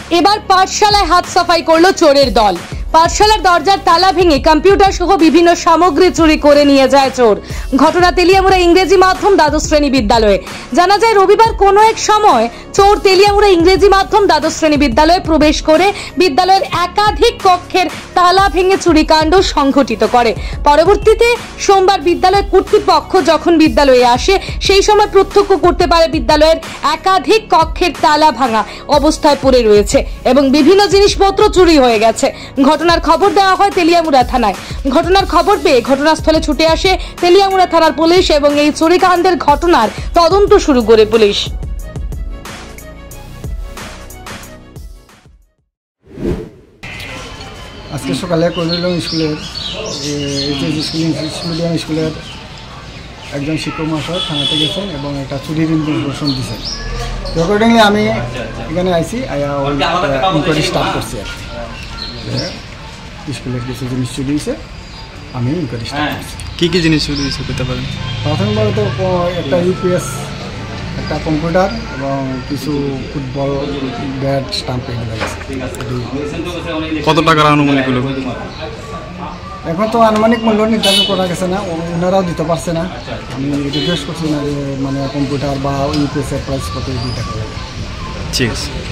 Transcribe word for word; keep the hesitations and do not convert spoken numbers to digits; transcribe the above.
এবার পাঠশালায় হাত সাফাই করলো চোরের দল। পাঠশালার দরজার তালা ভেঙে কম্পিউটার সহ বিভিন্ন সামগ্রী চুরি করে নিয়ে যায় চোর। ঘটনা তেলিয়ামুড়া ইংরেজি মাধ্যম দ্বাদশ শ্রেণী বিদ্যালয়ে। জানা যায় রবিবার কোনো এক সময় চোর তেলিয়ামুড়া ইংরেজি মাধ্যম দ্বাদশ শ্রেণী বিদ্যালয়ে প্রবেশ করে বিদ্যালয়ের একাধিক কক্ষের তালা ভেঙে চুরিকাণ্ড সংঘটিত করে। পরবর্তীতে সোমবার বিদ্যালয় কর্তৃপক্ষ যখন বিদ্যালয়ে আসে সেই সময় প্রত্যক্ষ করতে পারে বিদ্যালয়ের একাধিক কক্ষের তালা ভাঙা অবস্থায় পড়ে রয়েছে এবং বিভিন্ন জিনিসপত্র চুরি হয়ে গেছে। ঘটনার খবর দেওয়া হয় তেলিয়ামুড়া থানায়। ঘটনার খবর পেয়ে ঘটনাস্থলে ছুটে আসে তেলিয়ামুড়া থানার পুলিশ এবং এই চুরিকাণ্ডের ঘটনার তদন্ত শুরু করে পুলিশ। আজকে সকালে কৈলম স্কুলের এইচএস স্কুল ইংলিশ মিডিয়াম স্কুলের একজন শিক্ষক মহাশয় থানাতে গেছেন এবং একটা চুরির ইনফরমেশন দিয়েছেন। অ্যাকর্ডিংলি আমি এখানে আইসি আয়া ওই ইনকোয়ারি স্টার্ট করছি আর স্কুলের কিছু জিনিস চুরি হয়েছে, আমি ইনকোয়ারি স্টার্ট করছি। কী কী জিনিস চুরি হয়েছে করতে পারেন? প্রথমবার তো একটা ইউপিএস, একটা কম্পিউটার এবং কিছু ফুটবল ব্যাট স্টাম্প এগুলো গেছে। কত টাকার আনুমানিক হলো? এখন তো আনুমানিক মূল্য নির্ধারণ করা গেছে না, ওনারাও দিতে পারছে না। আমি রিকোয়েস্ট করছি না যে মানে কম্পিউটার বা ইউপিএসের প্রাইস কত দুই টাকা লাগে। ঠিক আছে।